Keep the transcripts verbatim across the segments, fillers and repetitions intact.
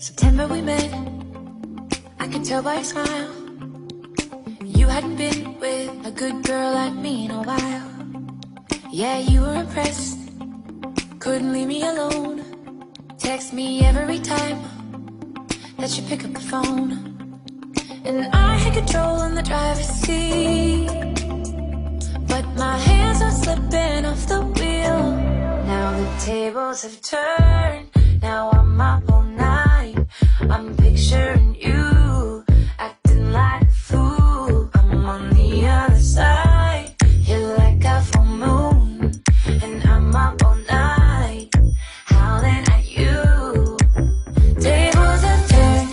September we met, I could tell by your smile. You hadn't been with a good girl like me in a while. Yeah, you were impressed, couldn't leave me alone. Text me every time that you pick up the phone. And I had control in the driver's seat, but my hands are slipping off the wheel. Now the tables have turned, now I'm up all night. I'm picturing you acting like a fool. I'm on the other side, you're like a full moon, and I'm up all night, howling at you. Tables have turned,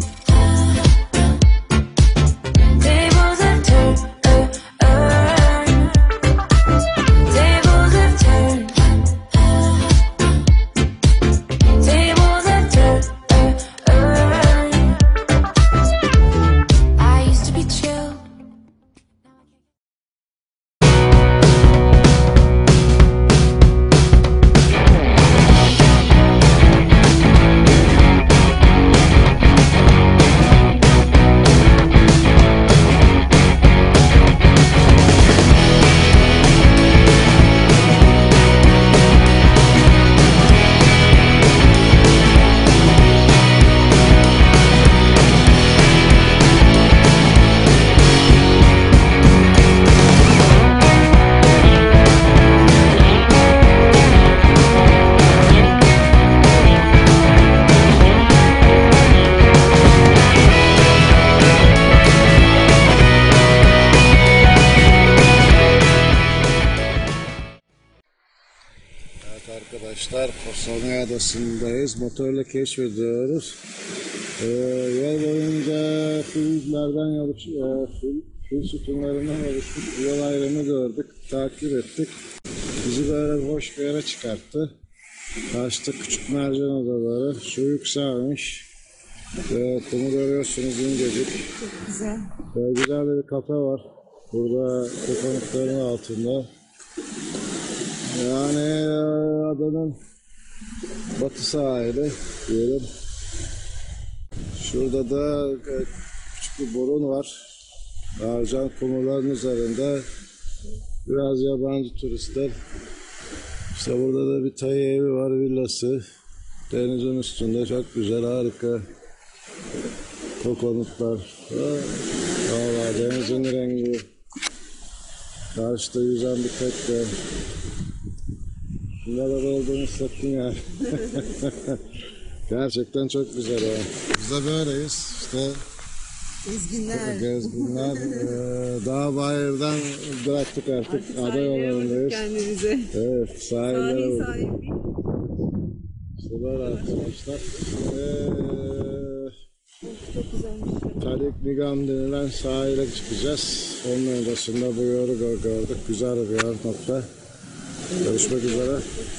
tables have turned, tables have turned, tables have turned. I used to be chill. Arkadaşlar, Kosovya Adası'ndayız. Motorla keşfediyoruz. Ee, yol boyunca fillerden yoluş, e, fil, fil sütunlarından oluşmuş bir yol ayrımı gördük. Takip ettik. Bizi böyle boş bir yere çıkarttı. Karşıda küçük mercan adaları. Şu yükselmiş. Ee, kumu görüyorsunuz, incecik. Çok güzel. Ee, güzel bir kafe var. Burada kokonukların altında. Yani adanın batı sahili diyelim. Şurada da küçük bir burun var. Arcan kumruların üzerinde biraz yabancı turistler. İşte burada da bir Tay evi var, villası. Denizin üstünde çok güzel, harika kokonutlar. Vallahi denizin rengi. Karşıda yüzen bir tekne. Neler olduğunu hissettim yani. Gerçekten çok güzel ya. Biz de böyleyiz işte. Gezginler. Gezginler. Ee, dağ bayırdan bıraktık artık. Ada yollarındayız. Kendimize. Evet, sahillere Sahil vurduk. sahibi. İşte böyle arkadaşlar. Ee, Çok güzelmiş. Talik Nigam denilen sahile çıkacağız. Onun öncesinde bu yolu gördük. Güzel bir yer nokta. Görüşmek üzere.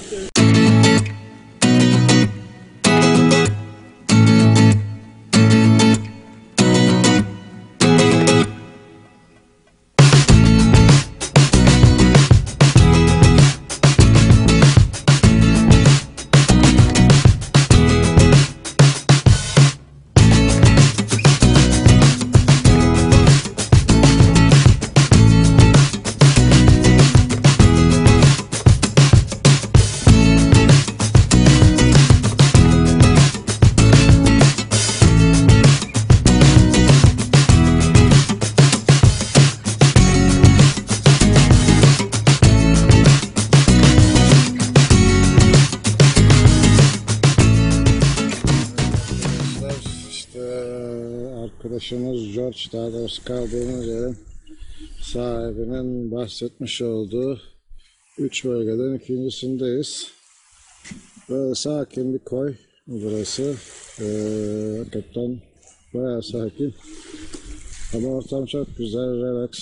Arkadaşımız George, daha doğrusu kaldığımız yerin sahibinin bahsetmiş olduğu üç bölgeden ikincisindeyiz. Böyle sakin bir koy burası. Ee, hakikaten bayağı sakin. Ama ortam çok güzel, relax.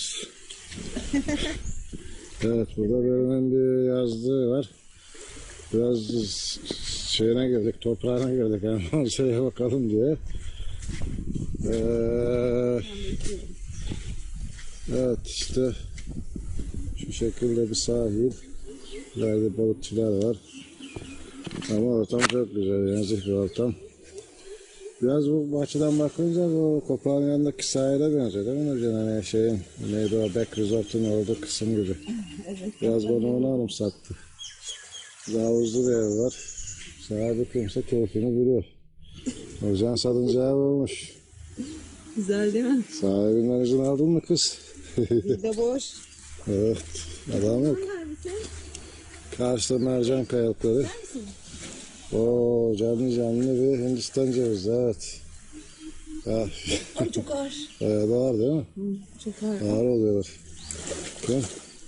Evet, burada birinin bir yazdığı var. Biraz şeyine girdik, toprağına girdik. Yani manzaraya bakalım diye. Ee, evet işte şu şekilde bir sahil, ileride balıkçılar var ama ortam çok güzel, nezih bir ortam. Biraz bu açıdan bakınca bu Kopağın yanındaki sahile benziyor değil mi Nurcan? Hani şeyin neydi o Beck Resort'un olduğu kısım gibi. Evet. Biraz bana onu anımsattı. Havuzlu bir ev var. Sahibi kimse keyfini biliyor. Nurcan salıncağı olmuş. Güzel değil mi? Sahibinden izin aldın mı kız? Bir de boş. Evet. Adam yok. Hangisi? Karşıda mercan kayalıkları. Oo, canlı canlı bir Hindistan cevizi, evet. Ah. Ay çok ağır. Evet, ağır değil mi? Hı, çok ağır. Ağır oluyorlar. Bakın.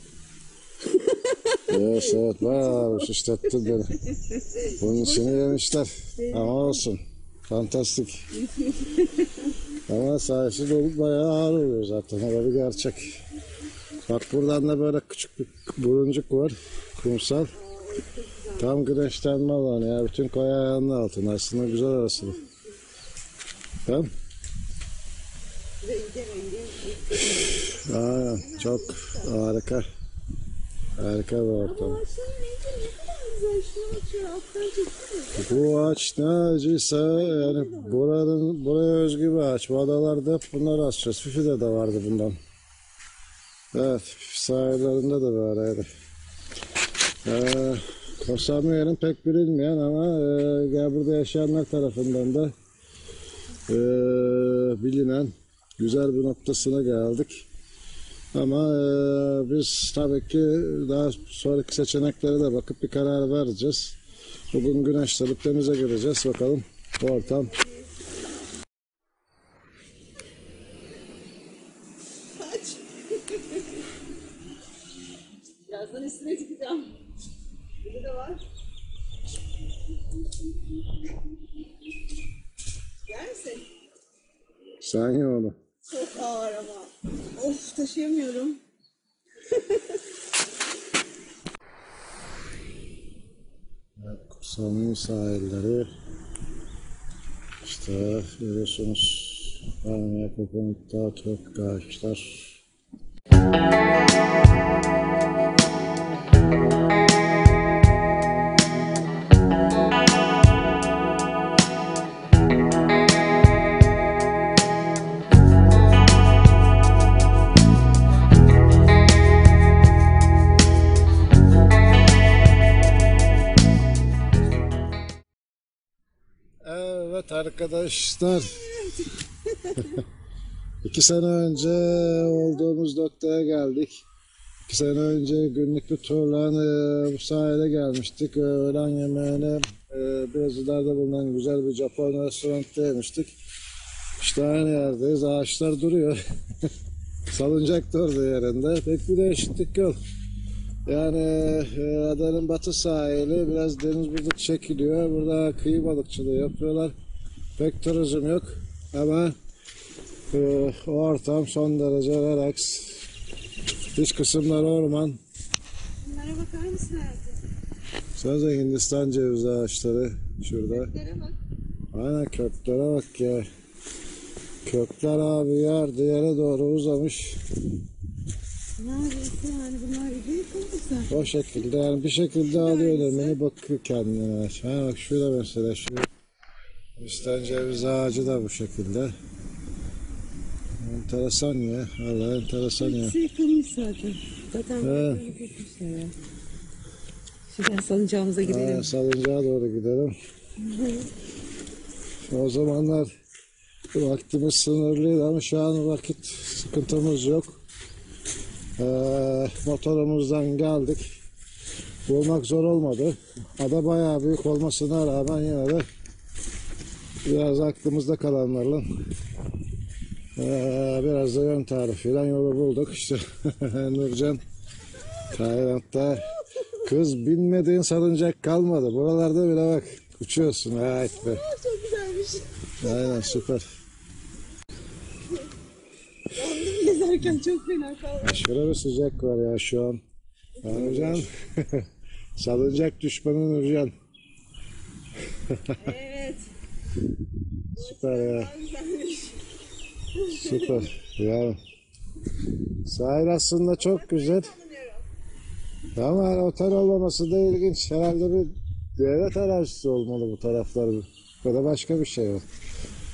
Evet, evet, bayağı şişlettin beni. Bunun içini yemişler. Ama olsun. Fantastik. Ama sayısı dolup bayağı ağır oluyor zaten. O da bir gerçek. Bak buradan da böyle küçük bir buruncuk var. Kumsal. Tam güneşlenme alanı ya. Bütün koy ayağının altında. Aslında güzel arası. Tamam. Aynen. Çok harika. Harika bir ortam. Bu ağaç ne ağacıysa yani buranın, buraya özgü bir ağaç. Bu adalarda hep bunları asacağız. Fifi'de de vardı bundan. Evet, Fifi sahillerinde de vardı. Ee, Kosamuyer'in pek bilinmeyen ama e, gel burada yaşayanlar tarafından da e, bilinen güzel bir noktasına geldik. Ama e, biz tabii ki daha sonraki seçeneklere de bakıp bir karar vereceğiz. Bugün güneşlenip denize gireceğiz. Bakalım ortam. Kaç. Birazdan üstüne çıkacağım. Burada da var. Yer misin? Sen ye onu. Çok ağır ama. Of, taşıyamıyorum. Kosamui sahilleri. İşte görüyorsunuz. Palmiye, kokonutta, tropik ağaçlar. Evet arkadaşlar. İki sene önce olduğumuz noktaya geldik. İki sene önce günlük bir turla e, bu sahile gelmiştik. Öğlen yemeğine e, biraz ileride bulunan güzel bir Japon restoranda yemiştik. İşte aynı yerdeyiz. Ağaçlar duruyor. Salıncak da orada yerinde. Pek bir değişiklik yok. Yani e, adanın batı sahili biraz deniz burada çekiliyor. Burada kıyı balıkçılığı yapıyorlar. Pek turizm yok ama e, o ortam son derece relax. İç kısımları orman. Bunlara bakar mısın hayatım? Sadece Hindistan cevizi ağaçları şurada. Köklere bak. Aynen köklere bak ya. Kökler abi yer yere doğru uzamış. Neredeyse yani bunlar büyük olmuşlar. O şekilde yani bir şekilde alıyor önemini bakıyor kendine. Ha bak şurada mesela şu Hindistan cevizi ağacı da bu şekilde. Enteresan ya. Vallahi enteresan ya. Hepsi yıkılmış zaten. Zaten Evet. böyle kökmüşler ya. Şimdi salıncağımıza gidelim. Ha, salıncağa doğru gidelim. O zamanlar vaktimiz sınırlıydı ama şu an vakit sıkıntımız yok. Ee, motorumuzdan geldik. Bulmak zor olmadı. Ada bayağı büyük olmasına rağmen yine de biraz aklımızda kalanlarla ee, biraz da yön tarifiyle yolu bulduk. İşte Nurcan Tayland'da kız bilmediğin salıncak kalmadı. Buralarda bile bak uçuyorsun. Evet be. Çok güzelmiş. Aynen süper. Yandım gezerken çok fena kaldı. Aşırı bir sıcak var ya şu an. Ya Nurcan salıncak düşmanı Nurcan. Evet. Süper ya. Daha güzelmiş. Süper. Ya. Sahil aslında çok güzel. Ama yani otel olmaması da ilginç. Herhalde bir devlet arazisi olmalı bu taraflar. Ya da başka bir şey var.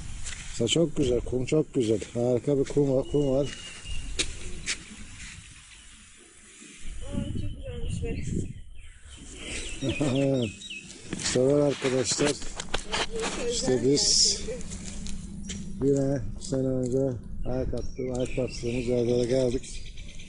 İşte çok güzel, kum çok güzel. Harika bir kum var, kum var. Aa, çok güzelmiş be. Evet. Sever arkadaşlar. İşte biz yine bir sene önce ayak attığımız, ayak bastığımız yerlere geldik.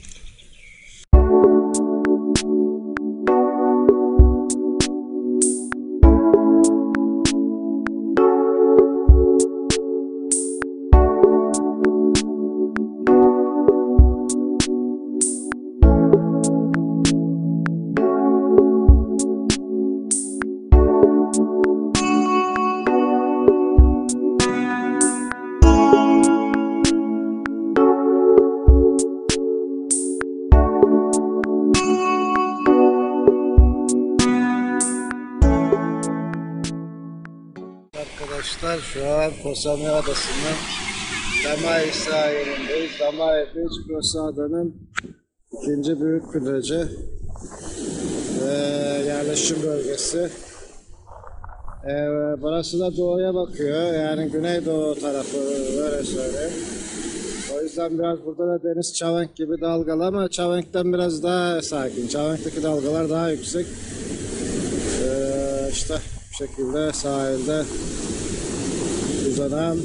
Arkadaşlar şu an Kosamya Adası'nın Damay sahilindeyiz. Damay Beach burası adanın ikinci büyük plajı ve yerleşim bölgesi. Ee, burası da doğuya bakıyor, yani güneydoğu tarafı, öyle söyleyeyim. O yüzden biraz burada da deniz Çavenk gibi dalgalı ama Çavenk'ten biraz daha sakin. Çavenk'teki dalgalar daha yüksek. Ee, işte bu şekilde sahilde uzanan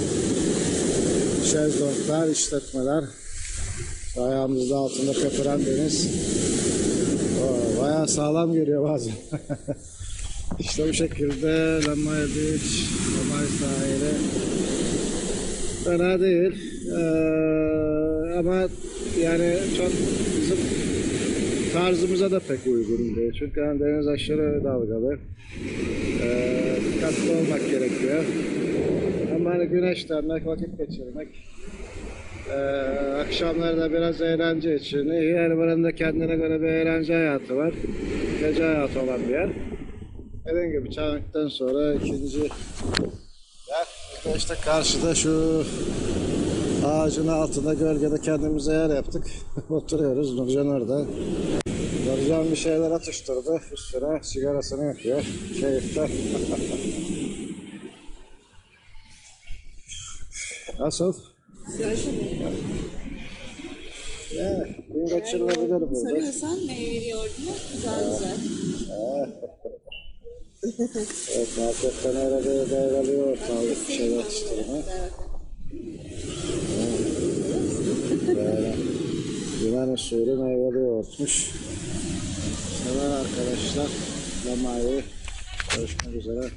şezlonglar, işletmeler, ayağımızın altında köpüren deniz. Oo, bayağı sağlam geliyor bazen. İşte bu şekilde Damay Beach, Damay sahili fena değil ee, ama yani çok bizim tarzımıza da pek uygun değil çünkü yani deniz aşırı dalgalı. Ee, dikkatli olmak gerekiyor. Ama hani güneşlenmek, vakit geçirmek, ee, akşamları da biraz eğlence için iyi. Her birinde kendine göre bir eğlence hayatı var. Gece hayatı olan bir yer. Dediğim gibi Çavenk'ten sonra ikinci yer. İşte karşıda şu ağacın altında gölgede kendimize yer yaptık. Oturuyoruz. Nurcan orada. Nurcan bir şeyler atıştırdı. Üstüne sigarasını yapıyor. Keyifler. Nasıl? Ya, gün geçirilebilir burada. Soruyorsan ne veriyordun? Güzel güzel. Evet, marketten arada devralıyor ortalık bir şeyler atıştırma. Böyle Yunan usulü meyveli yoğurtmuş. Sever arkadaşlar. Damayı. Görüşmek üzere.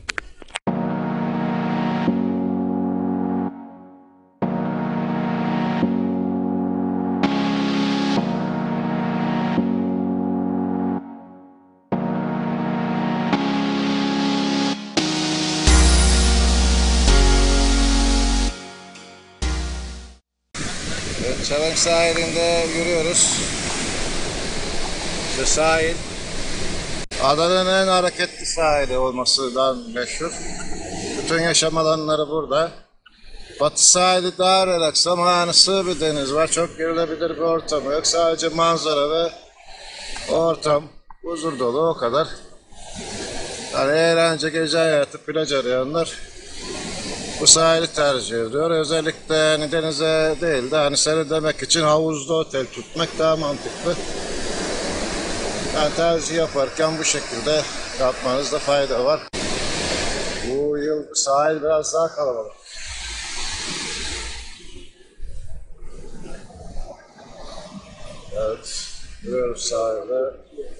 Çavenk sahilinde yürüyoruz. İşte sahil. Adanın en hareketli sahili olmasından meşhur. Bütün yaşam alanları burada. Batı sahili daha relax ama yani sığ bir deniz var. Çok girilebilir bir ortamı yok. Sadece manzara ve ortam. Huzur dolu, o kadar. Yani eğlence, gece hayatı, plaj arayanlar bu sahili tercih ediyor. Özellikle hani denize değil de hani serinlemek için havuzda otel tutmak daha mantıklı. Yani tercih yaparken bu şekilde yapmanızda fayda var. Bu yıl sahil biraz daha kalabalık. Evet, yürüyoruz sahilde.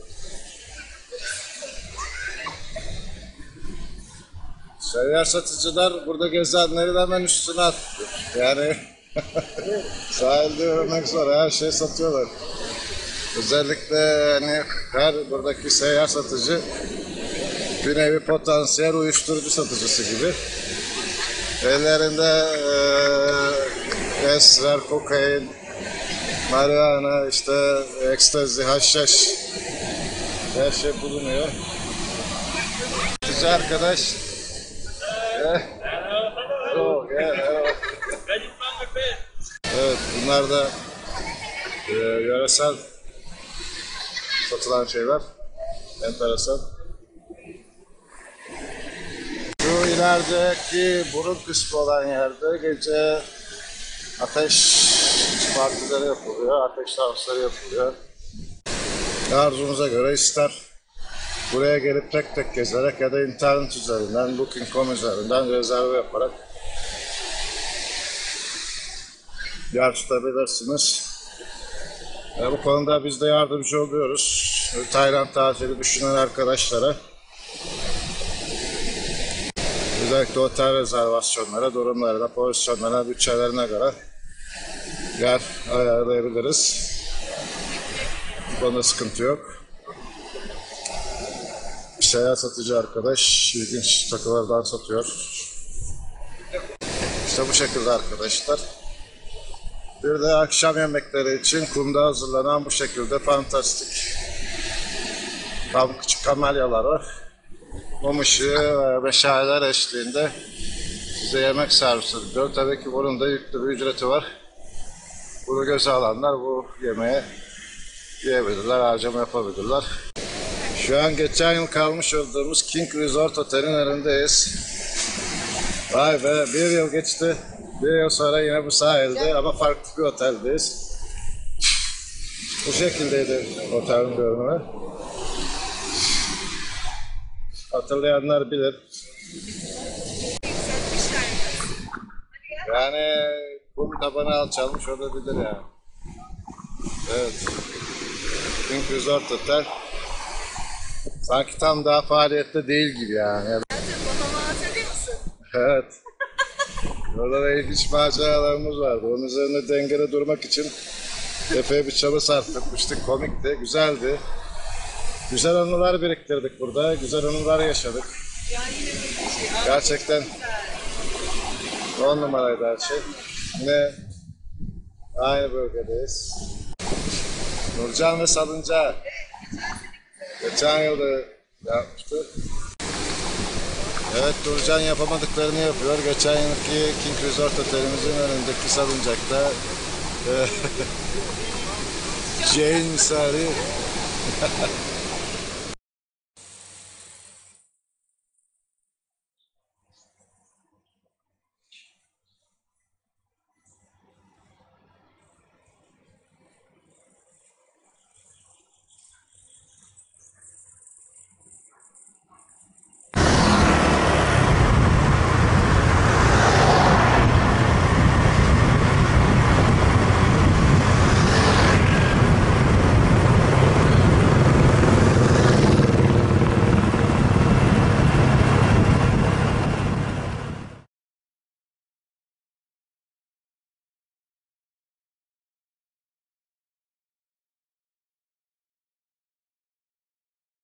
Seyyar satıcılar burada gezenleri de hemen üstüne attı. Yani sahilde yürümek zor, her şey satıyorlar. Özellikle hani her buradaki seyyar satıcı bir nevi potansiyel uyuşturucu satıcısı gibi. Ellerinde e, esrar, kokain, marihuana, işte ekstazi, haşhaş, her şey bulunuyor. Güzel arkadaş. Oh, yeah. Evet, bunlar da e, yöresel satılan şeyler. Enteresan. Şu ilerideki burun kısmı olan yerde gece ateş partileri yapılıyor, ateş dansları yapılıyor. Arzumuza göre ister buraya gelip tek tek gezerek ya da internet üzerinden, booking nokta com üzerinden rezerve yaparak yer tutabilirsiniz. E, bu konuda biz de yardımcı oluyoruz. Tayland tatili düşünen arkadaşlara. Özellikle otel rezervasyonlara, durumlarına, pozisyonlarına, bütçelerine göre yer ayarlayabiliriz. Bu konuda sıkıntı yok. Bir şeyler satıcı arkadaş ilginç takılardan satıyor. İşte bu şekilde arkadaşlar. Bir de akşam yemekleri için kumda hazırlanan bu şekilde fantastik tam küçük kamelyalar var. Mum ışığı ve meşaleler eşliğinde size yemek servis ediliyor. Tabii ki bunun da yüklü bir ücreti var. Bunu göze alanlar bu yemeğe yiyebilirler, harcama yapabilirler. Şu an geçen yıl kalmış olduğumuz King Resort Otel'in önündeyiz. Vay be, bir yıl geçti. Bir yıl sonra yine bu sahilde ama farklı bir oteldeyiz. Bu şekildeydi otelin görünümü. Hatırlayanlar bilir. Yani kum tabanı alçalmış olabilir yani. Evet. King Resort Otel. Sanki tam daha faaliyette değil gibi yani. Babamı hatırlıyor musun? Evet. Orada da ilginç maceralarımız vardı. Onun üzerine dengede durmak için epey bir çaba sarf etmiştik. Komikti, güzeldi. Güzel anılar biriktirdik burada. Güzel anılar yaşadık. Ya yine bir şey. Abi, Gerçekten on numaraydı her şey. Yine aynı bölgedeyiz. Nurcan ve Salıncağı. Geçen yıl da yapmıştı. Evet, Nurcan yapamadıklarını yapıyor. Geçen yılki King Resort Otelimizin önündeki salıncakta Jane misali